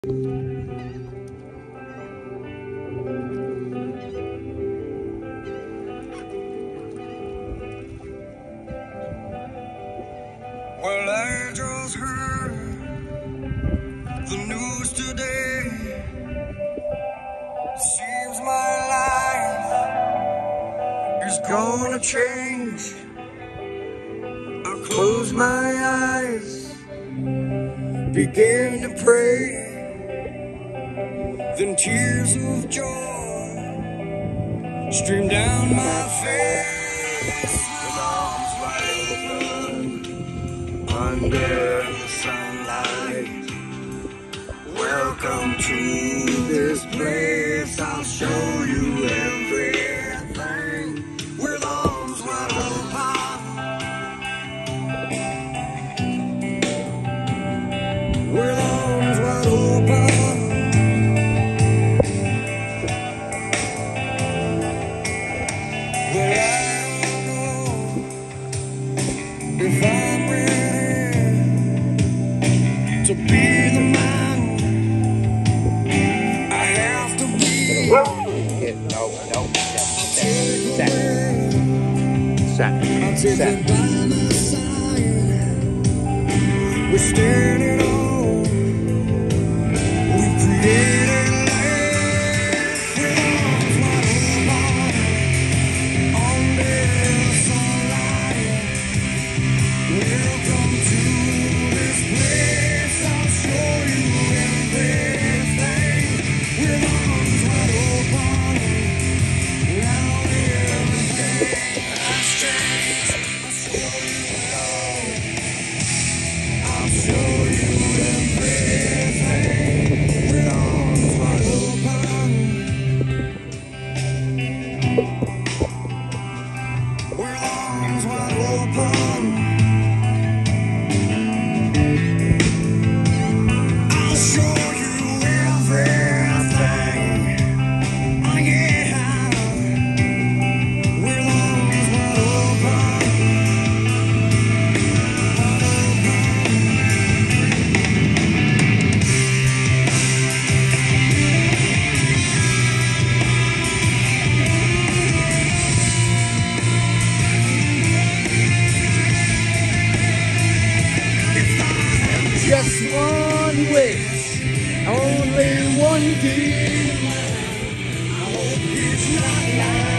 Well, I just heard the news today. Seems my life is gonna change. I close my eyes, begin to pray, then tears of joy stream down my face. Under the sunlight, welcome to this place. I'll show you everything with arms wide open. With arms wide open. Well, I don't know if I'm ready to be the man I have to be. No. Set. We're standing on. We created life with arms wide open. Under the sunlight, welcome to this place. I'll show you everything with arms wide open. Now everything has changed. I'll show you everything with arms wide open. With arms wide open. I'll show you everything. Oh yeah. With arms wide open. Just one wish, only one dream. I hope it's not like